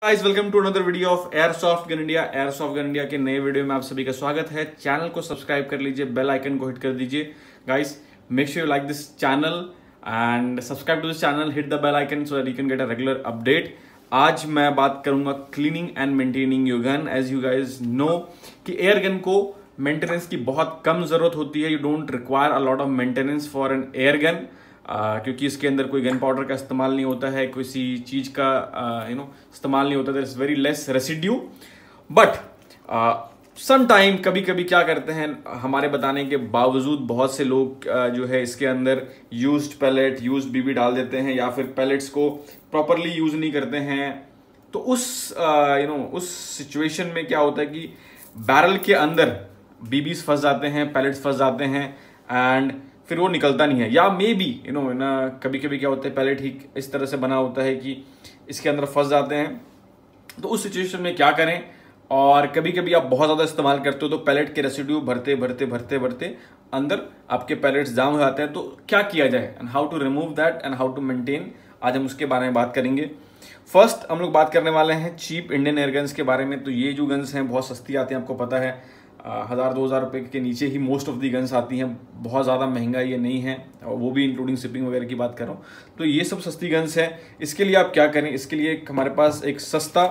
Guys welcome to another video of airsoft gun India. Airsoft gun India के नए video में आप सभी का स्वागत है। चैनल को सब्सक्राइब कर लीजिए, बेल आइकन को हिट कर दीजिए। Guys make sure you like this channel and subscribe to this channel, hit the bell icon so that you can get a regular update. आज मैं बात करूंगा cleaning and maintaining your gun. As you guys know कि air gun को maintenance की बहुत कम जरूरत होती है। You don't require a lot of maintenance for an air gun, क्योंकि इसके अंदर कोई गन पाउडर का इस्तेमाल नहीं होता है, किसी चीज का इस्तेमाल नहीं होता है। It's very less residue. But some time कभी कभी क्या करते हैं, हमारे बताने के बावजूद बहुत से लोग जो है इसके अंदर यूज्ड पैलेट, यूज्ड बीबी डाल देते हैं या फिर पैलेट्स को प्रॉपरली यूज नहीं करते हैं। तो उस सिचुएशन में क्या होता है कि बैरल के अंदर बीबीज फंस जाते हैं, पैलेट्स फंस जाते हैं एंड फिर वो निकलता नहीं है। या मे बी ना कभी कभी क्या होता है, पैलेट ही इस तरह से बना होता है कि इसके अंदर फंस जाते हैं। तो उस सिचुएशन में क्या करें, और कभी कभी आप बहुत ज़्यादा इस्तेमाल करते हो तो पैलेट के रेसिड्यू भरते भरते भरते भरते अंदर आपके पैलेट्स जाम हो जाते हैं। तो क्या किया जाए and how to remove that and how to maintain, आज हम उसके बारे में बात करेंगे। फर्स्ट हम लोग बात करने वाले हैं चीप इंडियन एयर गन्स के बारे में। तो ये जो गन्स हैं बहुत सस्ती आती हैं, आपको पता है 1000-2000 रुपये के नीचे ही मोस्ट ऑफ दी गन्स आती हैं। बहुत ज़्यादा महंगा ये नहीं है, और वो भी इंक्लूडिंग शिपिंग वगैरह की बात कर रहा हूँ। तो ये सब सस्ती गन्स हैं। इसके लिए आप क्या करें, इसके लिए हमारे पास एक सस्ता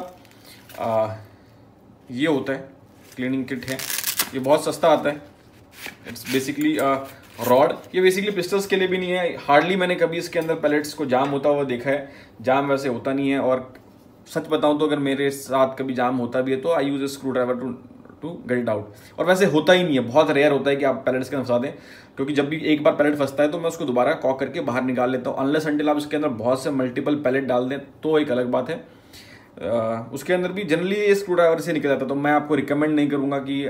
ये होता है, क्लीनिंग किट है। ये बहुत सस्ता आता है। It's basically rod. ये बेसिकली पिस्टल्स के लिए भी नहीं है। हार्डली मैंने कभी इसके अंदर पैलेट्स को जाम होता हुआ देखा है। जाम वैसे होता नहीं है, और सच बताऊं तो अगर मेरे साथ कभी जाम होता भी है तो I use a screw driver to get it out. और वैसे होता ही नहीं है, बहुत रेयर होता है कि आप पैलेट्स के अंदर फंसा दें, क्योंकि जब भी एक बार पैलेट फंसता है तो मैं उसको दोबारा कॉक करके बाहर निकाल लेता हूँ। अनलेस अनटिल आप इसके अंदर बहुत से मल्टीपल पैलेट डाल दें तो एक अलग बात है। उसके अंदर भी जनरली ये स्क्रू ड्राइवर से निकल जाता है। तो मैं आपको रिकमेंड नहीं करूंगा कि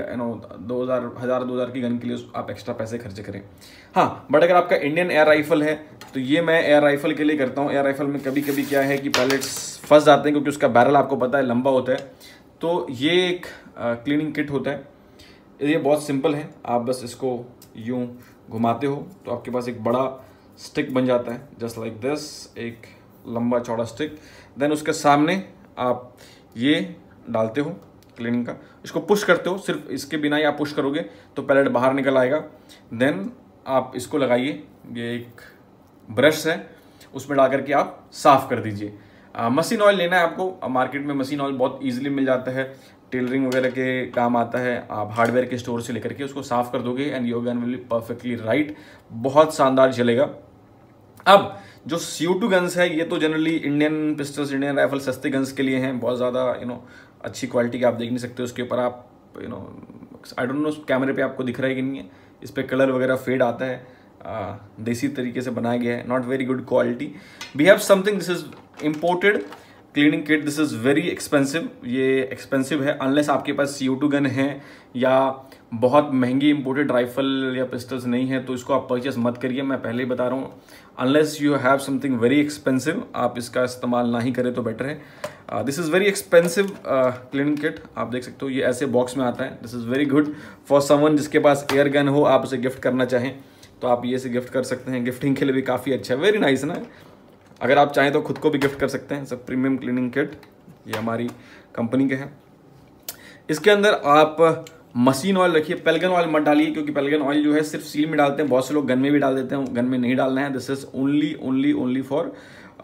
1000 की गन के लिए आप एक्स्ट्रा पैसे खर्च करें। हाँ, बट अगर आपका इंडियन एयर राइफल है तो ये मैं एयर राइफल के लिए करता हूँ। एयर राइफल में कभी कभी क्या है कि पैलेट्स फंस जाते हैं, क्योंकि उसका बैरल आपको पता है लंबा होता है। तो ये एक क्लीनिंग किट होता है। ये बहुत सिंपल है, आप बस इसको यूं घुमाते हो तो आपके पास एक बड़ा स्टिक बन जाता है, जस्ट लाइक दिस, एक लंबा चौड़ा स्टिक। देन उसके सामने आप ये डालते हो क्लीनिंग का, इसको पुश करते हो। सिर्फ इसके बिना ही आप पुश करोगे तो पैलेट बाहर निकल आएगा। देन आप इसको लगाइए, ये एक ब्रश है, उसमें डाल करके आप साफ कर दीजिए। मशीन ऑयल लेना है आपको। मार्केट में मशीन ऑयल बहुत ईजिली मिल जाता है, टेलरिंग वगैरह के काम आता है। आप हार्डवेयर के स्टोर से लेकर के उसको साफ कर दोगे and your gun will be perfectly right. बहुत शानदार चलेगा। अब जो CO2 गन्स है, ये तो generally Indian pistols, Indian rifle सस्ते गन्स के लिए हैं। बहुत ज़्यादा अच्छी क्वालिटी के आप देख नहीं सकते उसके ऊपर। आप आई डोंट नो कैमरे पे आपको दिख रहा है कि नहीं है, इस पर कलर वगैरह फेड आता है। देसी तरीके से बनाया गया है, not very good quality. We have something, this is imported cleaning kit. This is very expensive. ये एक्सपेंसिव है अनलेस आपके पास CO2 गन है या बहुत महंगी इंपोर्टेड राइफल या पिस्टल्स नहीं है, तो इसको आप परचेस मत करिए। मैं पहले ही बता रहा हूँ, unless you have something very expensive, आप इसका इस्तेमाल ना ही करें तो बेटर है। This is very expensive cleaning kit. आप देख सकते हो ये ऐसे बॉक्स में आता है। This is very good for someone जिसके पास एयर गन हो, आप उसे गिफ्ट करना चाहें तो आप ये से गिफ्ट कर सकते हैं। गिफ्टिंग के लिए भी काफ़ी अच्छा है, वेरी नाइस ना। अगर आप चाहें तो खुद को भी गिफ्ट कर सकते हैं। सब प्रीमियम क्लीनिंग किट, ये हमारी कंपनी के हैं। इसके अंदर आप मशीन ऑयल रखिए, पेल्गन ऑयल मत डालिए, क्योंकि पेल्गन ऑयल जो है सिर्फ सील में डालते हैं। बहुत से लोग गन में भी डाल देते हैं, गन में नहीं डालना है। This is only for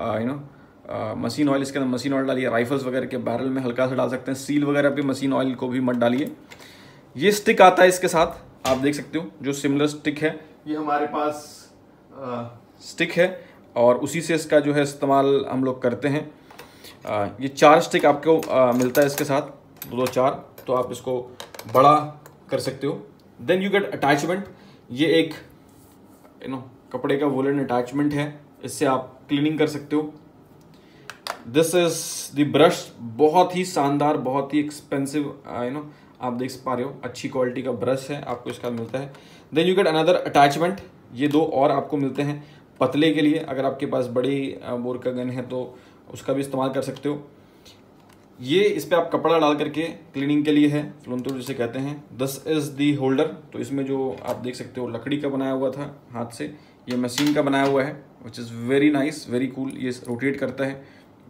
machine oil. इसके अंदर मशीन ऑयल डालिए। राइफल्स वगैरह के बैरल में हल्का सा डाल सकते हैं। सील वगैरह पे मशीन ऑयल को भी मत डालिए। ये स्टिक आता है इसके साथ, आप देख सकते हो, जो सिमिलर स्टिक है। ये हमारे पास स्टिक है और उसी से इसका जो है इस्तेमाल हम लोग करते हैं। ये 4 स्टिक आपको मिलता है इसके साथ, 2-4। तो आप इसको बड़ा कर सकते हो। Then you get attachment. ये एक कपड़े का वुलन अटैचमेंट है, इससे आप क्लीनिंग कर सकते हो। दिस इज द ब्रश, बहुत ही शानदार, बहुत ही एक्सपेंसिव, आप देख पा रहे हो, अच्छी क्वालिटी का ब्रश है, आपको इसका मिलता है। Then you get another attachment. ये 2 और आपको मिलते हैं पतले के लिए। अगर आपके पास बड़ी बोर का गन है तो उसका भी इस्तेमाल कर सकते हो। ये इस पे आप कपड़ा डाल करके क्लीनिंग के लिए है, फ्लोंतुर जिसे कहते हैं। This is the holder. तो इसमें जो आप देख सकते हो लकड़ी का बनाया हुआ था हाथ से, ये मशीन का बनाया हुआ है, which is very nice, very cool. ये रोटेट करता है,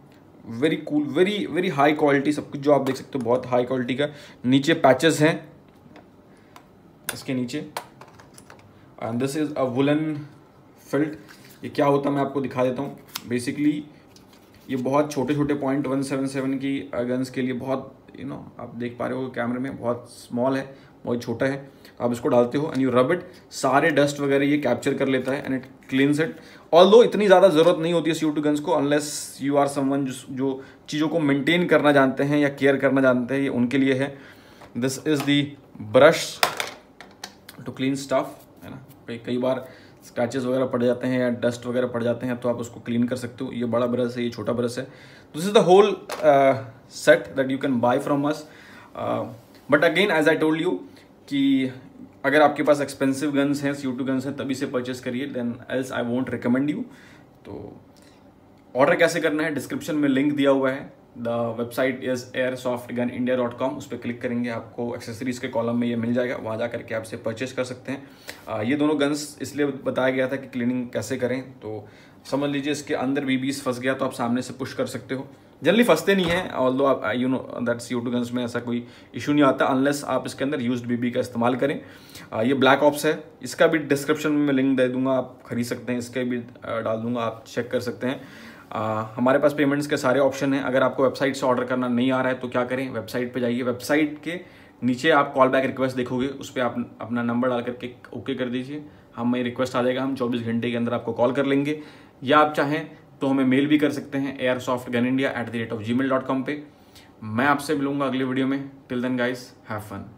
very cool, very very high quality, सब कुछ जो आप देख सकते हो बहुत हाई क्वालिटी का। नीचे पैचेस हैं इसके नीचे, and this is a woolen felt. ये क्या होता है मैं आपको दिखा देता हूँ। बेसिकली ये बहुत छोटे छोटे .177 की गन्स के लिए बहुत आप देख पा रहे हो कैमरे में, बहुत स्मॉल है, बहुत छोटा है। आप इसको डालते हो एंड यू रब इट, सारे डस्ट वगैरह ये कैप्चर कर लेता है and it cleans it. Although इतनी ज़्यादा ज़रूरत नहीं होती है CO2 गन्स को, अनलेस यू आर समवन जो चीज़ों को मेंटेन करना जानते हैं या केयर करना जानते हैं, ये उनके लिए है। This is the brush to clean stuff, है ना। कई बार स्क्रैचेस वगैरह पड़ जाते हैं या डस्ट वगैरह पड़ जाते हैं तो आप उसको क्लीन कर सकते हो। ये बड़ा ब्रश है, ये छोटा ब्रश है। This is the whole set that you can buy from us. But again as I told you कि अगर आपके पास एक्सपेंसिव गन्स हैं, CO2 गन्स हैं, तभी से परचेस करिए, then else I won't recommend you. तो ऑर्डर कैसे करना है, डिस्क्रिप्शन में लिंक दिया हुआ है। The website is airsoftgunindia.com। उस पर क्लिक करेंगे, आपको एक्सेसरीज के कॉलम में ये मिल जाएगा, वहाँ जा करके आपसे परचेस कर सकते हैं। ये दोनों गन्स इसलिए बताया गया था कि क्लीनिंग कैसे करें, तो समझ लीजिए इसके अंदर BBs फंस गया तो आप सामने से पुश कर सकते हो। जनरली फंसते नहीं है, ऑल्दो आप you know that CO2 guns में ऐसा कोई इशू नहीं आता अनलेस आप इसके अंदर यूज्ड BB का इस्तेमाल करें। ये ब्लैक ऑप्स है, इसका भी डिस्क्रिप्शन में मैं लिंक दे दूंगा, आप खरीद सकते हैं, इसके भी डाल दूंगा, आप चेक कर सकते हैं। हमारे पास पेमेंट्स के सारे ऑप्शन हैं। अगर आपको वेबसाइट से ऑर्डर करना नहीं आ रहा है तो क्या करें, वेबसाइट पे जाइए, वेबसाइट के नीचे आप कॉल बैक रिक्वेस्ट देखोगे, उस पर आप अपना नंबर डाल करके ओके कर दीजिए, हमें रिक्वेस्ट आ जाएगा, हम 24 घंटे के अंदर आपको कॉल कर लेंगे। या आप चाहें तो हमें मेल भी कर सकते हैं airsoftgunindia@gmail.com पे। मैं आपसे मिलूंगा अगले वीडियो में। Till then guys, have fun.